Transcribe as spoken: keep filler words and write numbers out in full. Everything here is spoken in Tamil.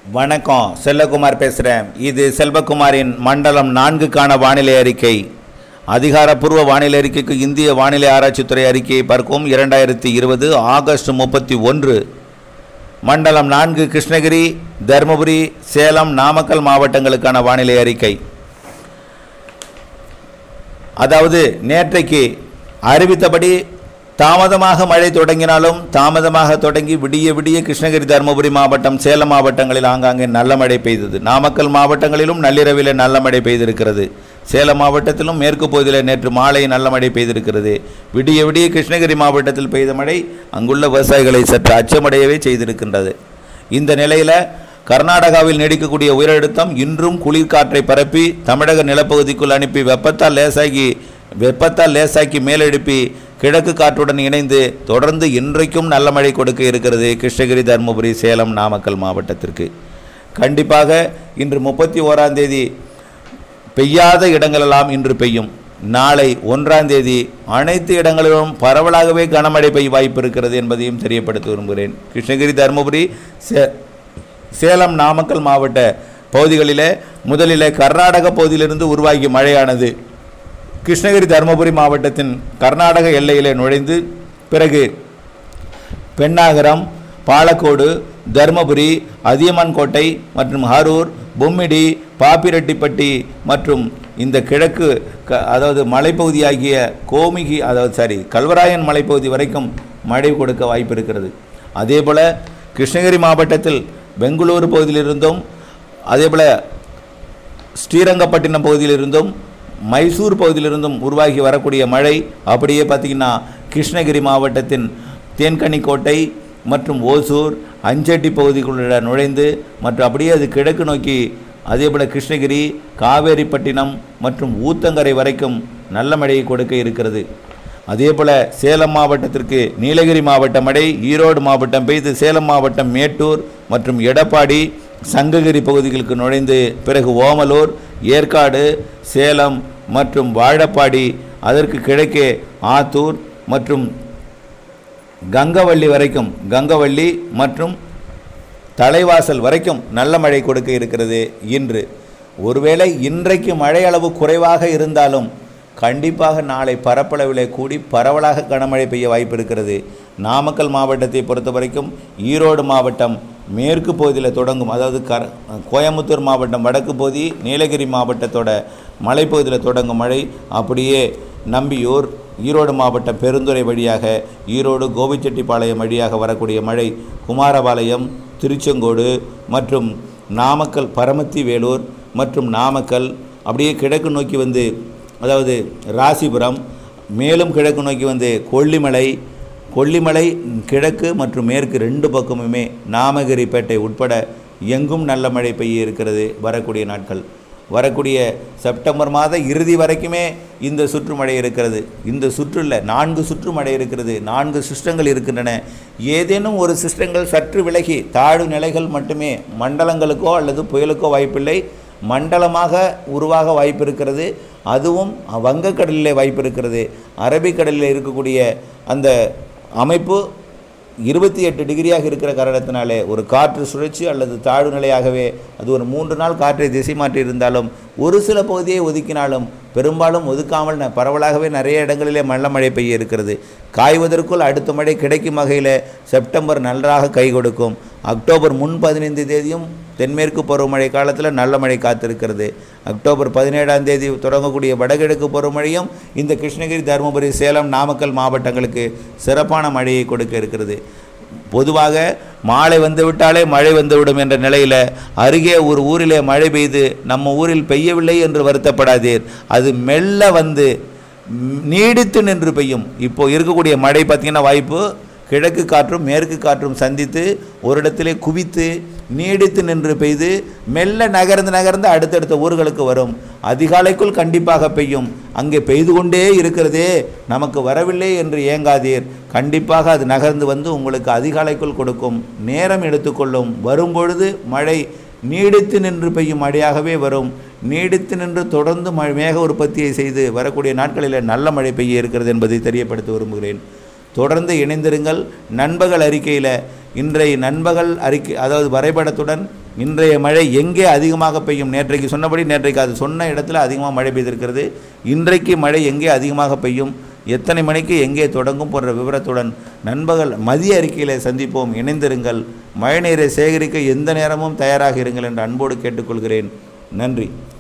வணக்கம், செல்வகுமார் பேசுகிறேன். இது செல்வகுமாரின் மண்டலம் நான்குக்கான வானிலை அறிக்கை. அதிகாரப்பூர்வ வானிலை அறிக்கைக்கு இந்திய வானிலை ஆராய்ச்சித்துறை அறிக்கையை பார்க்கும். இரண்டாயிரத்தி இருபது ஆகஸ்ட் முப்பத்தி ஒன்று மண்டலம் நான்கு கிருஷ்ணகிரி, தருமபுரி, சேலம், நாமக்கல் மாவட்டங்களுக்கான வானிலை அறிக்கை. அதாவது நேற்றைக்கு அறிவித்தபடி தாமதமாக மழை தொடங்கினாலும் தாமதமாக தொடங்கி விடிய விடிய கிருஷ்ணகிரி, தருமபுரி மாவட்டம், சேலம் மாவட்டங்களில் ஆங்காங்கே நல்ல மழை பெய்தது. நாமக்கல் மாவட்டங்களிலும் நள்ளிரவில் நல்ல மழை பெய்திருக்கிறது. சேலம் மாவட்டத்திலும் மேற்கு பகுதியில் நேற்று மாலை நல்ல மழை பெய்திருக்கிறது. விடிய விடிய கிருஷ்ணகிரி மாவட்டத்தில் பெய்த மழை அங்குள்ள விவசாயிகளை சற்று அச்சமடையவே செய்திருக்கின்றது. இந்த நிலையில் கர்நாடகாவில் நீடிக்கக்கூடிய உயரழுத்தம் இன்றும் குளிர்காற்றை பரப்பி தமிழக நிலப்பகுதிக்குள் அனுப்பி வெப்பத்தால் லேசாகி வெப்பத்தால் லேசாக்கி மேலெழுப்பி கிழக்கு காற்றுடன் இணைந்து தொடர்ந்து இன்றைக்கும் நல்ல மழை கொடுக்க இருக்கிறது கிருஷ்ணகிரி, தருமபுரி, சேலம், நாமக்கல் மாவட்டத்திற்கு. கண்டிப்பாக இன்று முப்பத்தி ஓராம் தேதி பெய்யாத இடங்களெல்லாம் இன்று பெய்யும். நாளை ஒன்றாம் தேதி அனைத்து இடங்களிலும் பரவலாகவே கனமழை பெய்ய வாய்ப்பு இருக்கிறது என்பதையும் தெரியப்படுத்த விரும்புகிறேன். கிருஷ்ணகிரி, தருமபுரி, சே சேலம், நாமக்கல் மாவட்ட பகுதிகளில் முதலில் கர்நாடக பகுதியிலிருந்து உருவாகிய மழையானது கிருஷ்ணகிரி, தருமபுரி மாவட்டத்தின் கர்நாடக எல்லையிலே நுழைந்து பிறகு பெண்ணாகரம், பாலக்கோடு, தருமபுரி, அதியமான்கோட்டை மற்றும் அரூர், பொம்மிடி, பாப்பிரெட்டிப்பட்டி மற்றும் இந்த கிழக்கு க அதாவது மலைப்பகுதியாகிய கோமிகி அதாவது சாரி கல்வராயன் மலைப்பகுதி வரைக்கும் மழை கொடுக்க வாய்ப்பு இருக்கிறது. அதே போல் கிருஷ்ணகிரி மாவட்டத்தில் பெங்களூரு பகுதியிலிருந்தும் அதேபோல் ஸ்ரீரங்கப்பட்டினம் பகுதியிலிருந்தும் மைசூர் பகுதியிலிருந்தும் உருவாகி வரக்கூடிய மழை அப்படியே பார்த்திங்கன்னா கிருஷ்ணகிரி மாவட்டத்தின் தேன்கனிக்கோட்டை மற்றும் ஓசூர், அஞ்சட்டி பகுதிக்குள்ள நுழைந்து மற்றும் அப்படியே அது கிழக்கு நோக்கி அதேபோல் கிருஷ்ணகிரி, காவேரிப்பட்டினம் மற்றும் ஊத்தங்கரை வரைக்கும் நல்ல மழையை கொடுக்க இருக்கிறது. அதேபோல் சேலம் மாவட்டத்திற்கு நீலகிரி மாவட்ட மழை, ஈரோடு மாவட்டம் பெய்து சேலம் மாவட்டம் மேட்டூர் மற்றும் எடப்பாடி, சங்ககிரி பகுதிகளுக்கு நுழைந்து பிறகு ஓமலூர், ஏற்காடு, சேலம் மற்றும் வாழப்பாடி, அதற்கு கிழக்கே ஆத்தூர் மற்றும் கங்கவள்ளி வரைக்கும் கங்கவள்ளி மற்றும் தலைவாசல் வரைக்கும் நல்ல மழை கொடுக்க இருக்கிறது. இன்று ஒருவேளை இன்றைக்கு மழை அளவு குறைவாக இருந்தாலும் கண்டிப்பாக நாளை பரப்பளவிலே கூடி பரவலாக கனமழை பெய்ய வாய்ப்பு இருக்கிறது. நாமக்கல் மாவட்டத்தை பொறுத்த வரைக்கும் ஈரோடு மாவட்டம் மேற்கு பகுதியில் தொடங்கும், அதாவது கர கோயம்புத்தூர் மாவட்டம் வடக்கு பகுதி, நீலகிரி மாவட்டத்தோட மலைப்பகுதியில் தொடங்கும் மழை அப்படியே நம்பியூர், ஈரோடு மாவட்டம் பெருந்துறை வழியாக ஈரோடு, கோபிச்செட்டிப்பாளையம் வழியாக வரக்கூடிய மழை குமாரபாளையம், திருச்செங்கோடு மற்றும் நாமக்கல், பரமத்தி வேலூர் மற்றும் நாமக்கல் அப்படியே கிழக்கு நோக்கி வந்து அதாவது ராசிபுரம், மேலும் கிழக்கு நோக்கி வந்து கொல்லிமலை கொல்லிமலை கிழக்கு மற்றும் மேற்கு ரெண்டு பக்கமுமே நாமகிரிப்பேட்டை உட்பட எங்கும் நல்ல மழை பெய்ய இருக்கிறது. வரக்கூடிய நாட்கள் வரக்கூடிய செப்டம்பர் மாத இறுதி வரைக்குமே இந்த சுற்று மழை இருக்கிறது. இந்த சுற்றில் நான்கு சுற்று மழை இருக்கிறது. நான்கு சிஸ்டங்கள் இருக்கின்றன. ஏதேனும் ஒரு சிஸ்டங்கள் சற்று விலகி தாழ்வு நிலைகள் மட்டுமே மண்டலங்களுக்கோ அல்லது புயலுக்கோ வாய்ப்பில்லை, மண்டலமாக உருவாக வாய்ப்பு இருக்கிறது. அதுவும் வங்கக்கடலிலே வாய்ப்பு இருக்கிறது. அரபிக்கடலில் இருக்கக்கூடிய அந்த அமைப்பு இருபத்தி எட்டு டிகிரியாக இருக்கிற காரணத்தினாலே ஒரு காற்று சுழற்சி அல்லது தாழ்வு நிலையாகவே அது ஒரு மூன்று நாள் காற்றை திசை மாற்றி இருந்தாலும் ஒரு சில பகுதியை ஒதுக்கினாலும் பெரும்பாலும் ஒதுக்காமல் பரவலாகவே நிறைய இடங்களிலே நல்ல மழை பெய்ய இருக்கிறது. காய்வதற்குள் அடுத்த மழை கிடைக்கும் வகையில் செப்டம்பர் நன்றாக கை கொடுக்கும். அக்டோபர் முன் பதினைந்து தேதியும் தென்மேற்கு பருவமழை காலத்தில் நல்ல மழை காத்திருக்கிறது. அக்டோபர் பதினேழாம் தேதி தொடங்கக்கூடிய வடகிழக்கு பருவமழையும் இந்த கிருஷ்ணகிரி, தருமபுரி, சேலம், நாமக்கல் மாவட்டங்களுக்கு சிறப்பான மழையை கொடுக்க இருக்கிறது. பொதுவாக மாலை வந்துவிட்டாலே மழை வந்துவிடும் என்ற நிலையில் அருகே ஒரு ஊரிலே மழை பெய்து நம்ம ஊரில் பெய்யவில்லை என்று வருத்தப்படாதீர். அது மெல்ல வந்து நீடித்து நின்று பெய்யும். இப்போது இருக்கக்கூடிய மழை பார்த்திங்கன்னா வாய்ப்பு கிழக்கு காற்றும் மேற்கு காற்றும் சந்தித்து ஒரு இடத்திலே குவித்து நீடித்து நின்று பெய்து மெல்ல நகர்ந்து நகர்ந்து அடுத்தடுத்த ஊர்களுக்கு வரும். அதிகாலைக்குள் கண்டிப்பாக பெய்யும். அங்கே பெய்து கொண்டே இருக்கிறதே நமக்கு வரவில்லை என்று ஏங்காதீர். கண்டிப்பாக அது நகர்ந்து வந்து உங்களுக்கு அதிகாலைக்குள் கொடுக்கும். நேரம் எடுத்துக்கொள்ளும். வரும்பொழுது மழை நீடித்து நின்று பெய்யும் மழையாகவே வரும். நீடித்து நின்று தொடர்ந்து மழை மேக உற்பத்தியை செய்து வரக்கூடிய நாட்களில் நல்ல மழை பெய்ய இருக்கிறது என்பதை தெரியப்படுத்த விரும்புகிறேன். தொடர்ந்து இணைந்திருங்கள். நண்பகல் அறிக்கையில் இன்றைய நண்பகல் அறிக்கை அதாவது வரைபடத்துடன் இன்றைய மழை எங்கே அதிகமாக பெய்யும், நேற்றைக்கு சொன்னபடி நேற்றைக்கு அது சொன்ன இடத்துல அதிகமாக மழை பெய்திருக்கிறது. இன்றைக்கு மழை எங்கே அதிகமாக பெய்யும், எத்தனை மணிக்கு எங்கே தொடங்கும் போன்ற விவரத்துடன் நண்பகல் மதிய அறிக்கையில் சந்திப்போம். இணைந்திருங்கள். மழைநீரை சேகரிக்க எந்த நேரமும் தயாராக இருங்கள் என்று அன்போடு கேட்டுக்கொள்கிறேன். நன்றி.